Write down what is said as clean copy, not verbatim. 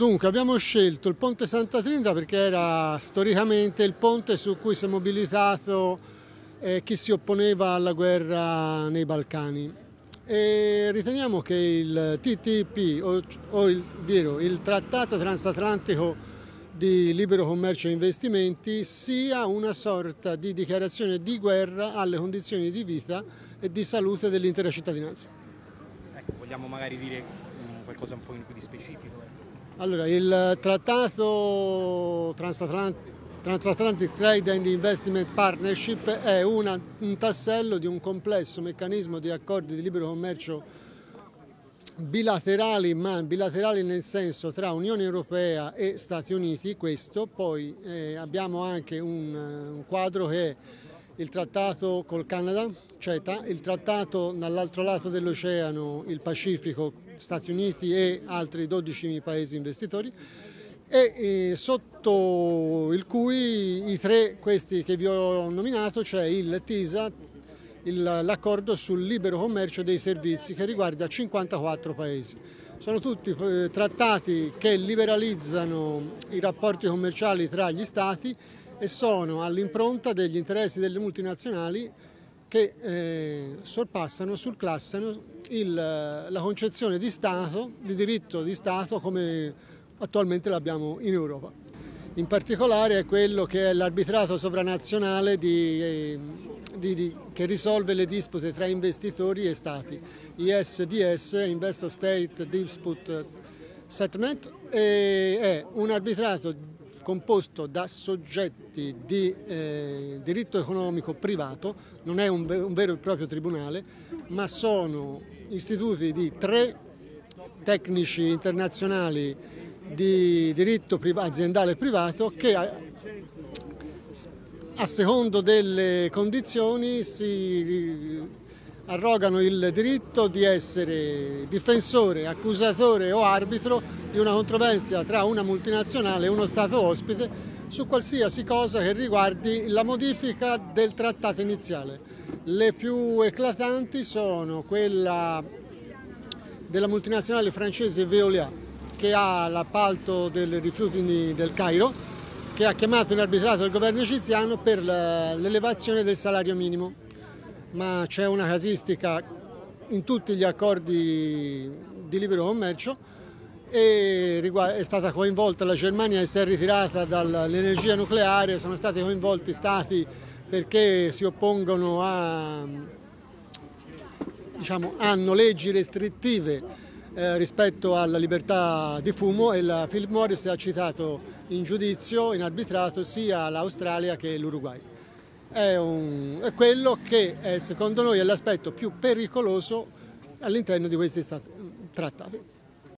Dunque, abbiamo scelto il Ponte Santa Trinita perché era storicamente il ponte su cui si è mobilitato chi si opponeva alla guerra nei Balcani. E riteniamo che il TTIP, ovvero il Trattato Transatlantico di Libero Commercio e Investimenti, sia una sorta di dichiarazione di guerra alle condizioni di vita e di salute dell'intera cittadinanza. Ecco, vogliamo magari dire qualcosa un po' più di specifico? Allora, il Trattato Transatlantic Trade and Investment Partnership è un tassello di un complesso meccanismo di accordi di libero commercio bilaterali, ma bilaterali nel senso tra Unione Europea e Stati Uniti. Questo poi abbiamo anche un quadro che è il trattato col Canada, CETA, il trattato dall'altro lato dell'oceano, il Pacifico, Stati Uniti e altri 12 paesi investitori, e sotto il cui i tre, questi che vi ho nominato, cioè il TISA, l'accordo sul libero commercio dei servizi, che riguarda 54 paesi. Sono tutti trattati che liberalizzano i rapporti commerciali tra gli Stati e sono all'impronta degli interessi delle multinazionali che surclassano la concezione di Stato, di diritto di Stato come attualmente l'abbiamo in Europa. In particolare è quello che è l'arbitrato sovranazionale che risolve le dispute tra investitori e Stati, ISDS, Investor State Dispute Settlement, è un arbitrato composto da soggetti di diritto economico privato, non è un vero e proprio tribunale, ma sono istituti di 3 tecnici internazionali di diritto aziendale privato che a secondo delle condizioni si arrogano il diritto di essere difensore, accusatore o arbitro di una controversia tra una multinazionale e uno Stato ospite su qualsiasi cosa che riguardi la modifica del trattato iniziale. Le più eclatanti sono quella della multinazionale francese Veolia, che ha l'appalto dei rifiuti del Cairo, che ha chiamato in arbitrato il governo egiziano per l'elevazione del salario minimo. Ma c'è una casistica in tutti gli accordi di libero commercio e è stata coinvolta la Germania e si è ritirata dall'energia nucleare, sono stati coinvolti stati perché si oppongono hanno leggi restrittive rispetto alla libertà di fumo, e la Philip Morris ha citato in giudizio, in arbitrato, sia l'Australia che l'Uruguay. È quello che secondo noi è l'aspetto più pericoloso all'interno di questi trattati.